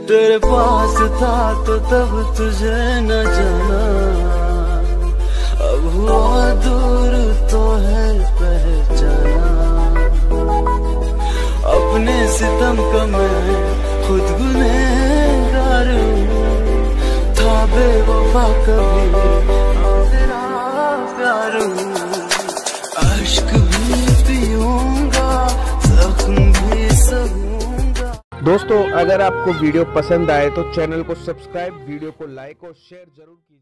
तेरे पास था तो तब तुझे न जाना, अब हुआ दूर तो है पहचाना। अपने सितम का मैं खुद गुनहगार हूँ, था बेवफा कभी तेरा प्यार हूँ। अश्क भी पीऊंगा, जख्म भी सहूंगा। दोस्तों, अगर आपको वीडियो पसंद आए तो चैनल को सब्सक्राइब, वीडियो को लाइक और शेयर जरूर कीजिए।